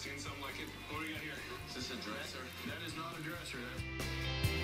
Seen something like it? What do we got here? Is this a dresser? That is not a dresser.